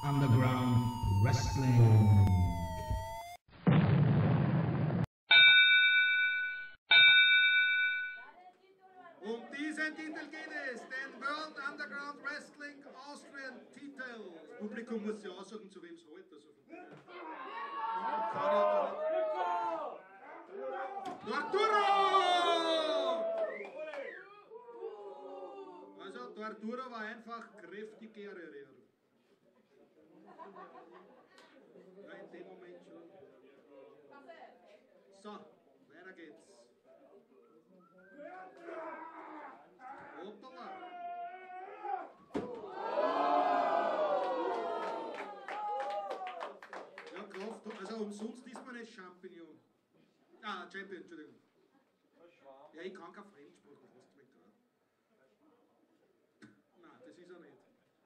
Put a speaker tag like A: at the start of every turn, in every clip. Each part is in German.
A: Underground Wrestling.
B: Um diesen Titel geht es, den World Underground Wrestling Austrian Titel. Das Publikum muss sich aussuchen, zu wem es heute also Arturo! Also, der Arturo war einfach kräftig Guerrero. Ja, in dem Moment schon. So, weiter geht's. Hoppala! Ja, Kraft, also umsonst ist man nicht Champignon. Ah, Champion, Entschuldigung. Ja, ich kann kein Fremdsprache, das hast du mich gerade. Nein, das ist er nicht.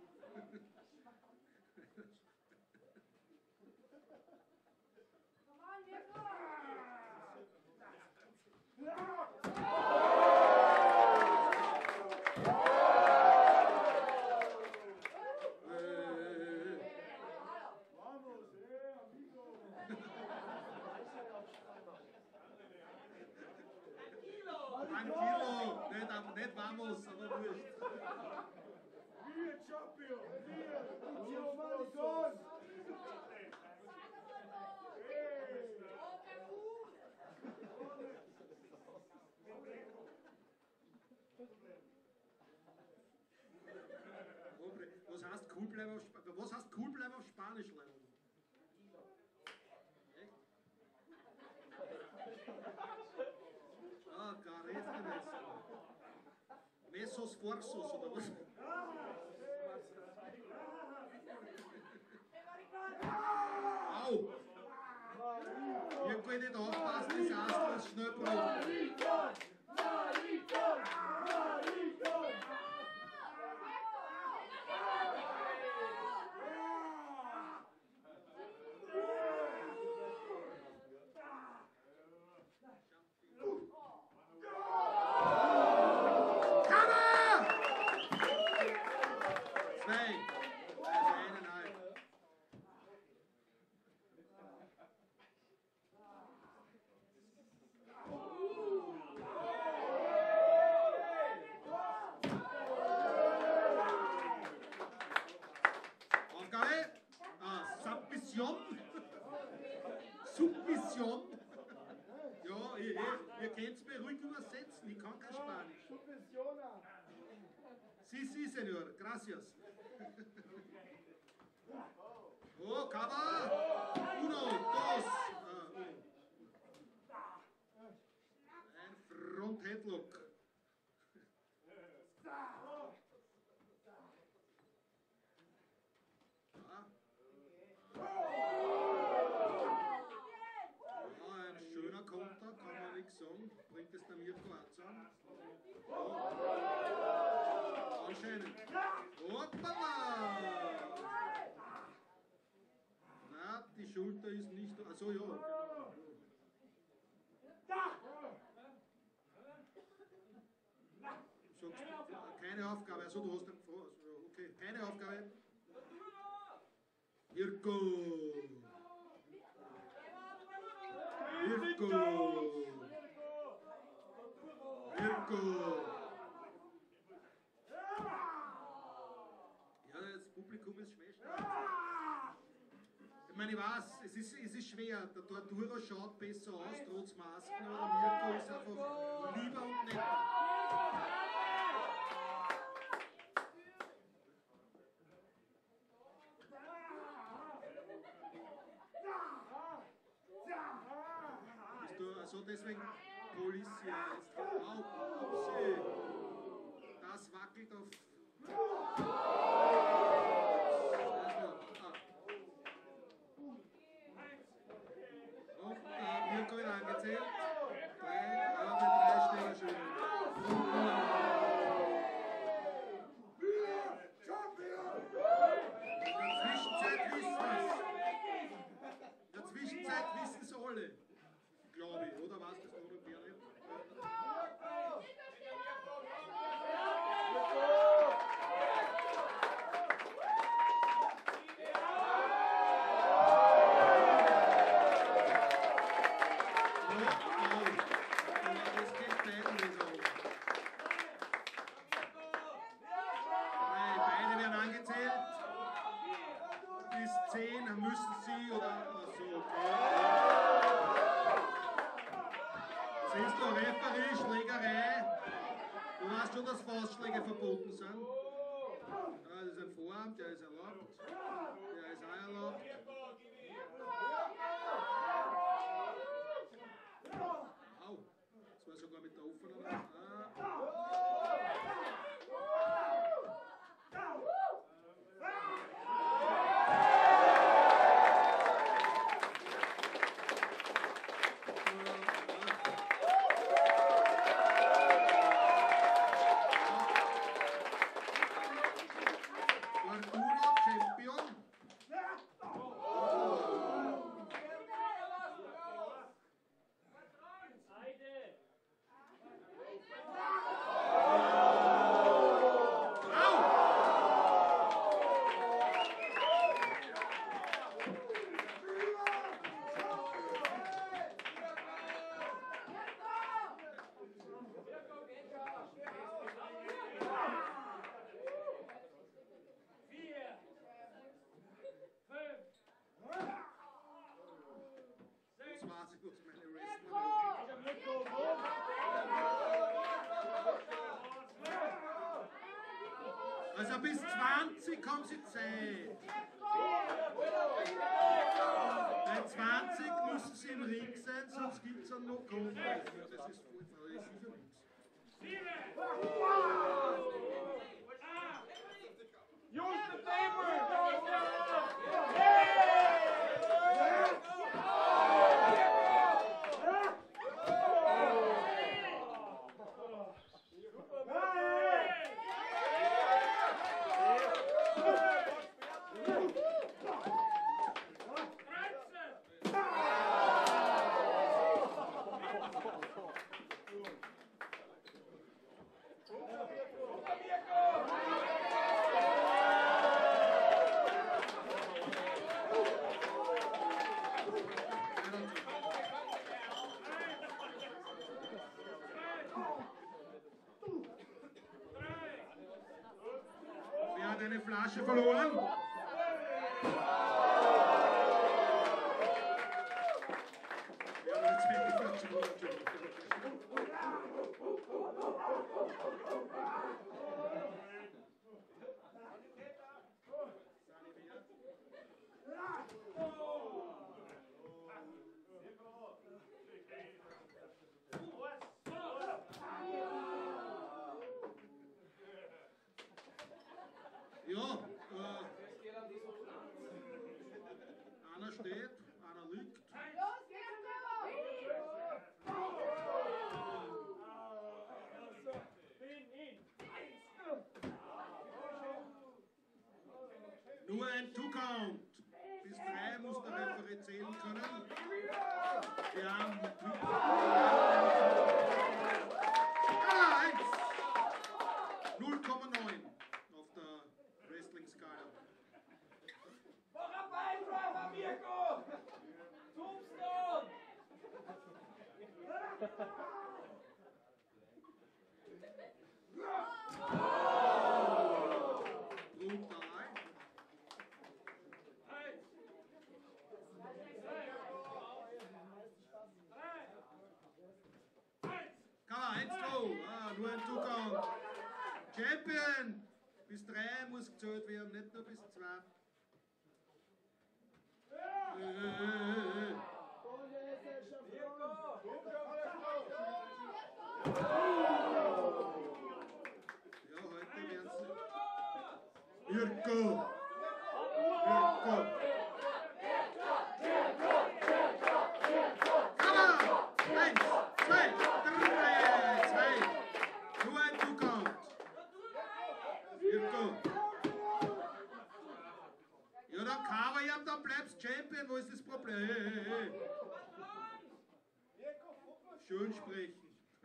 B: Tranquilo, nicht vamos, aber wurscht.
C: Wir Champion, wir Malicon.
B: Was heißt cool bleiben auf Spanisch? Was heißt cool bleiben auf Spanisch, Leute? Echt? Ah, Gareth Messer. Messos Forsos oder was? Au! Ihr könnt nicht aufpassen, das Astel ist schnell brot. Aufgabe? Submission? Submission? Ja, ihr könnt es mir ruhig übersetzen, ich kann kein Spanisch. Sí, señor, gracias. Oh, Cover! Uno, dos. Ein Front-Headlock. Ein schöner Konter, kann man nichts sagen. Bringt es der Mirko auch zusammen? Anscheinend. Hoppala! Na, die Schulter ist nicht... Also ja, genau. Sagst du, keine Aufgabe, also du hast einen gefragt. Okay, keine Aufgabe. Mirko! Mirko! Ja, das Publikum ist schwer. Ich meine, ich weiß, es ist schwer. Der Torturo schaut besser aus, trotz Masken, aber der Mirko ist einfach lieber und netter. Bist du also deswegen Polizia jetzt? Upsi! Das wackelt auf. Und Mirko wird angezählt. 3 Stelle schön. In der Zwischenzeit wissen es alle. Glaube ich, oder was das Europäer nicht? 10 müssen Sie oder so, okay. Siehst du, Referee, Schlägerei. Du weißt schon, dass Faustschläge verboten sind. Ja, das ist ein Vorarm, der ist erlaubt. Der ist auch erlaubt. Au, das war sogar mit der offenen Hand. Also bis 20 haben Sie Zeit. Bei 20 müssen Sie im Ring sein, sonst gibt es einen Knockout. Das ist voll verlässlich für nichts.
C: Use the paper!
B: Wer hat eine Flasche verloren? Wer hat eine zweite Flasche verloren? Ja, einer steht, einer liegt. Nur ein Two-Count. Bis 3 muss der Referee zählen können. Wir haben 0,9 auf der Wrestling-Skala.
C: Mach ein Beinschreiber, Mirko! Tombstone!
B: Brutal. Kann 1, 2. Nur ein Two-Count. Champion! Bis 3 muss gezählt werden, nicht nur bis 2. Ja, heute werden sie. Mirko! Mirko! Kammer! 1, 2, 3, 2. Nur ein Two-Count. Mirko! Ja, dann cover ich, dann bleibst Champion. Wo ist das Problem? Hey. Schön sprechen.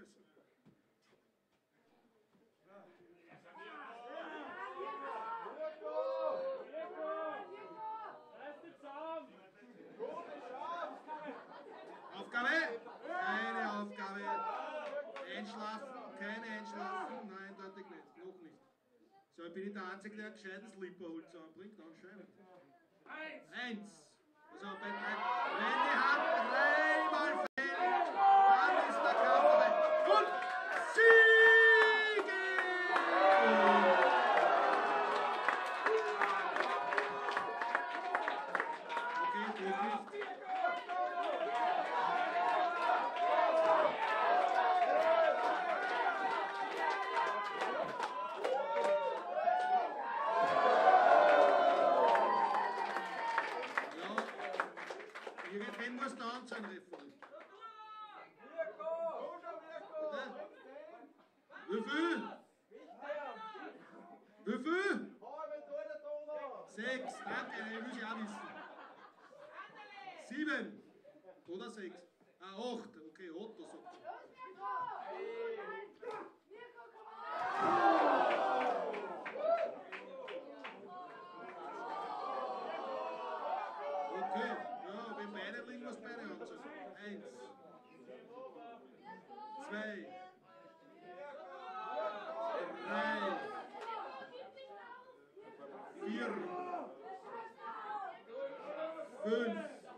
B: Aufgabe? Keine Aufgabe. Einschlafen? Keine Einschlafen? Nein, eindeutig nicht. Noch nicht. So, ich bin ich der Einzige, der einen gescheiten Slipperholz anbringt? Anscheinend. 1. Also wenn die Hand dreimal fällt, dann ist der Kampf vorbei. Und Siege! Okay, wirklich. Irgendwann muss der Anzeigen treffen. Wie viel? Wie viel? 6. Danke, ich will sie auch wissen. 7. Oder 6. Ah, 8. Okay, Otto sagt. Okay, ja, wenn beide liegen, muss beide anzeigen. 1. 2. 3. 4. 5.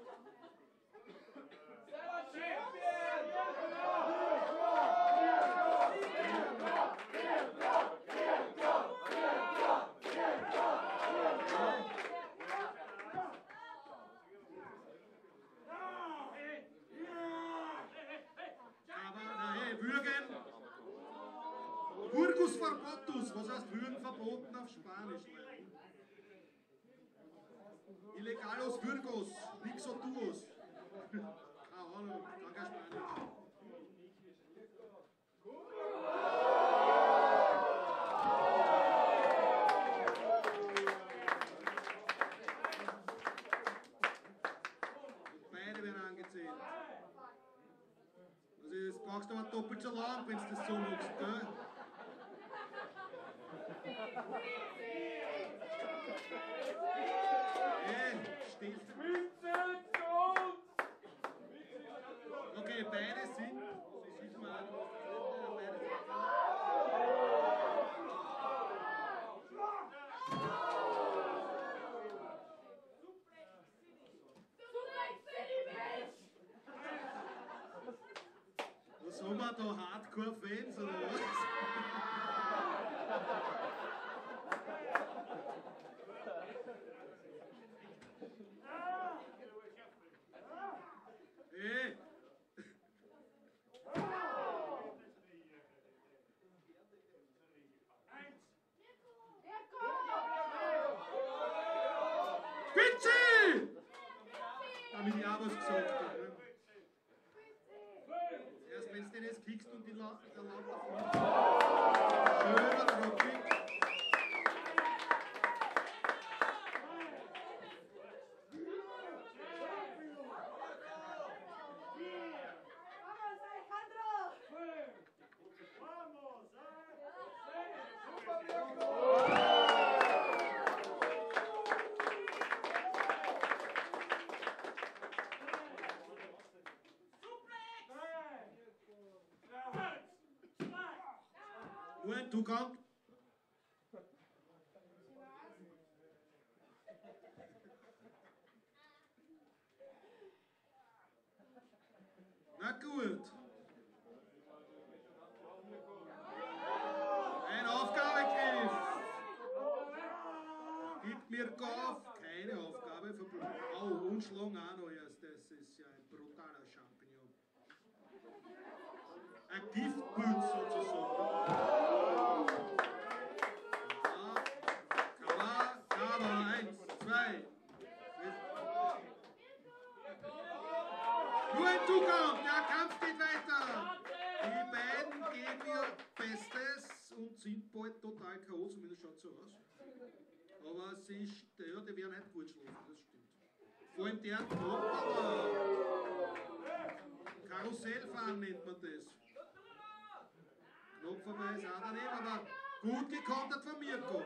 B: Würgen. Burgus verbotus. Was heißt Würgen verboten auf Spanisch? Illegalos Burgos. Nixotuos. Keine Ahnung, kann kein Spanisch. Beide werden angezählt. Also jetzt brauchst du aber doppelt so lang, wenn du das so machst, gell? Hey, stehst du? Okay, beide sind. Sieht man auch. Beide sind. Was haben wir da? Hardcore-Fans oder was? Hey! Bitte! Damit ich auch was gesagt habe. Ne? Erst wenn du den jetzt kickst und der Land davon. Schöner Dropkick. Nur ein Zugang. Na gut. Ein Aufgabegriff. Gib mir Kauf. Keine Aufgabe verbunden. Oh, Unschlag auch noch erst. Das ist ja ein brutaler Champignon. Ein Giftpilz sozusagen. Cover, 1, 2. Nur ein Zugang, der Kampf geht weiter. Die beiden geben ihr Bestes und sind bald total K.O., zumindest schaut so aus. Aber sie, ja, die werden nicht gut schlafen, das stimmt. Vor allem der Knopper. Karussellfahren nennt man das. Knopfer ist auch daneben, aber gut gekontert von Mirko.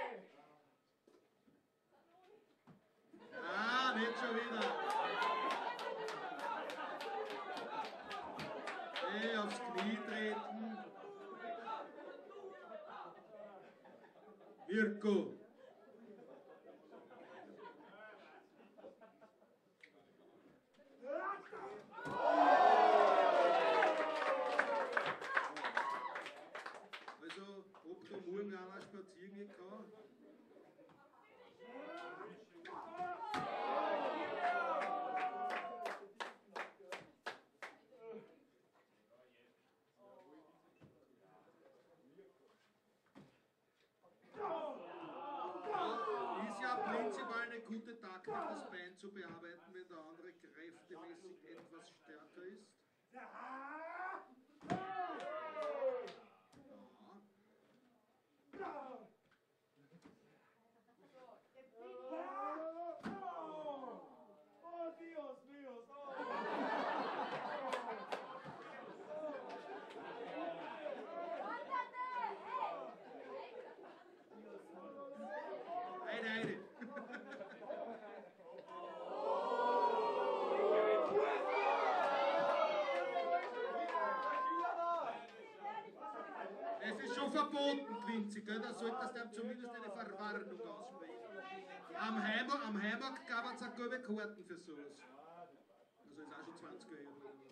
B: Ah, nicht schon wieder. Hey, aufs Knie treten. Mirko. Also, ob da morgen einer spazieren gehen kann. Ist ja prinzipiell eine gute Taktik, das Bein zu bearbeiten, wenn der andere kräftemäßig etwas stärker ist. Ja.
C: Oh, Dios míos.
B: Eine, eine. Es ist schon verboten, Quincy, gell? Da solltest du ihm zumindest eine Verwarnung aussprechen. Am Heimarkt gab es auch gelbe Karten für sowas. Also ist auch schon 20 Jahre her.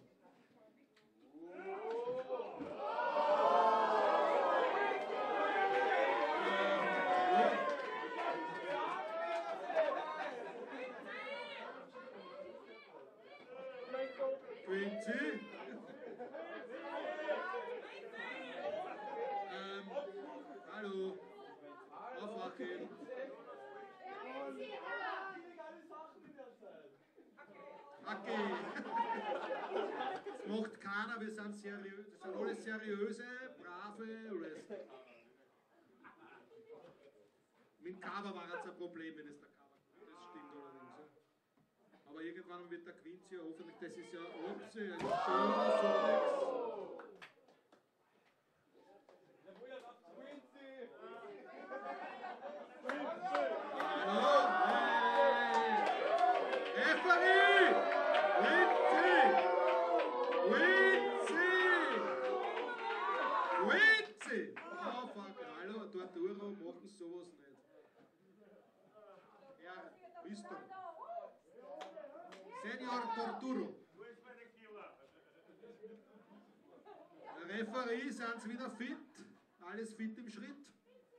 B: Quincy? Hallo. Aufwachen. Okay. Das macht keiner, wir sind seriös. Das sind alles seriöse, brave Wrestler. Mit dem Cover war jetzt ein Problem, wenn es der Cover war. Das stimmt allerdings. Ja. Aber irgendwann wird der Quincy ja hoffentlich, das ist ja Opse, ein schöner Suplex. Hallo? Hey! Referee! Winzi! Oh fuck, hallo, Torturo machen sowas nicht. Ja, bist du? Senior Torturo. Der Referee, sind sie wieder fit? Alles fit im Schritt?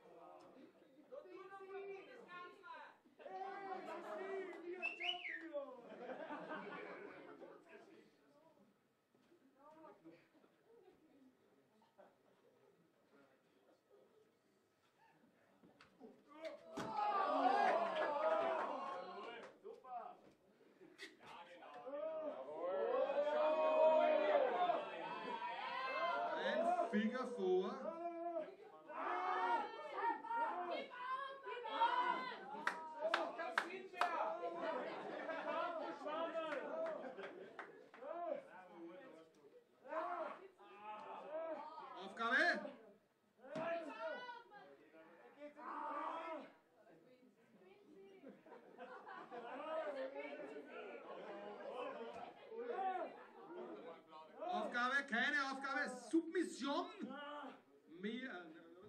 B: Ein Finger vor. Aufgabe? Aufgabe, keine Aufgabe, Submission. Mehr.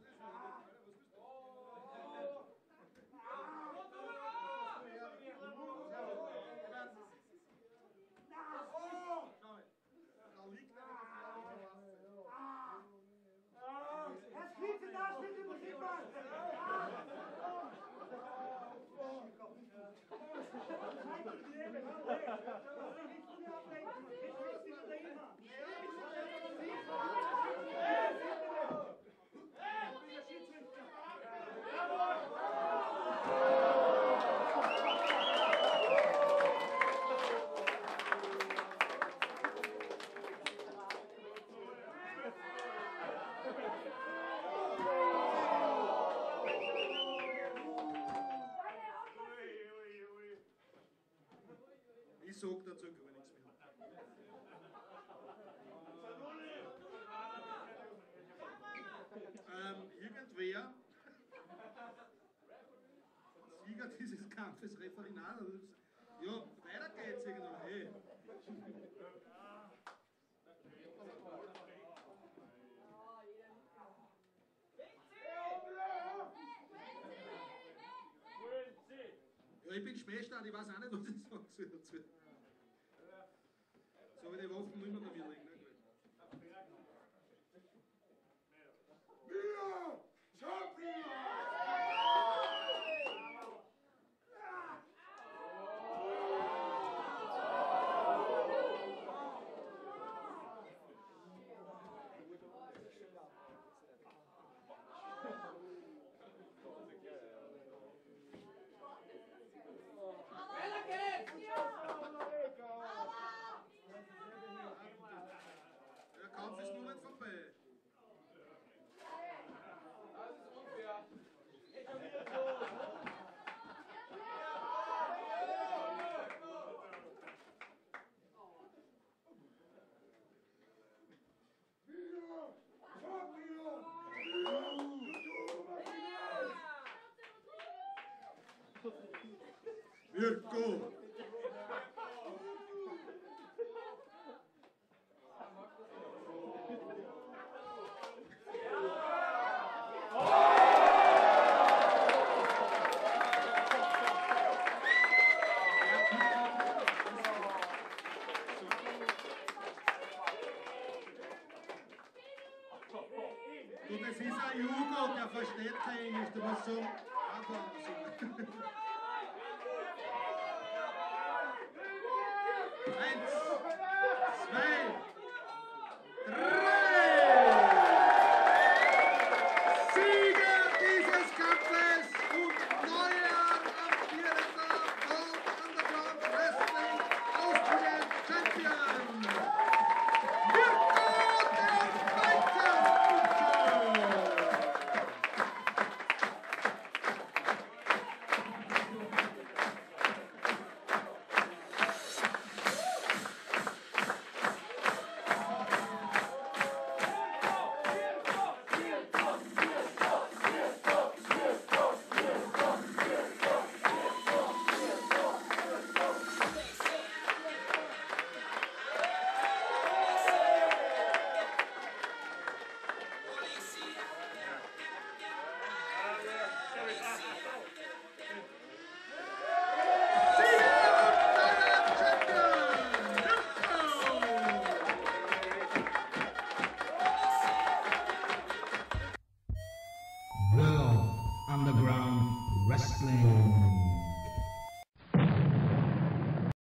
B: Ich sag dazu gar nichts mehr. Irgendwer, Sieger dieses Kampfes, Referendar, ja, weiter geht's irgendwann. Hey. Ja, ich bin Schmähstand, ich weiß auch nicht, was ich sagen soll dazu. habe ich die Waffen immer da wieder liegen. Der Kampf ist noch nicht vorbei. Mirko! Du, das ist ein Jugo, der versteht kein Englisch, du musst so. Aber so. Eins, zwei, drei! Sieger dieses Kampfes und neuer amtierender World Underground Wrestling Austrian Champion! Mirko der Weizerbucher!
A: World Underground Wrestling.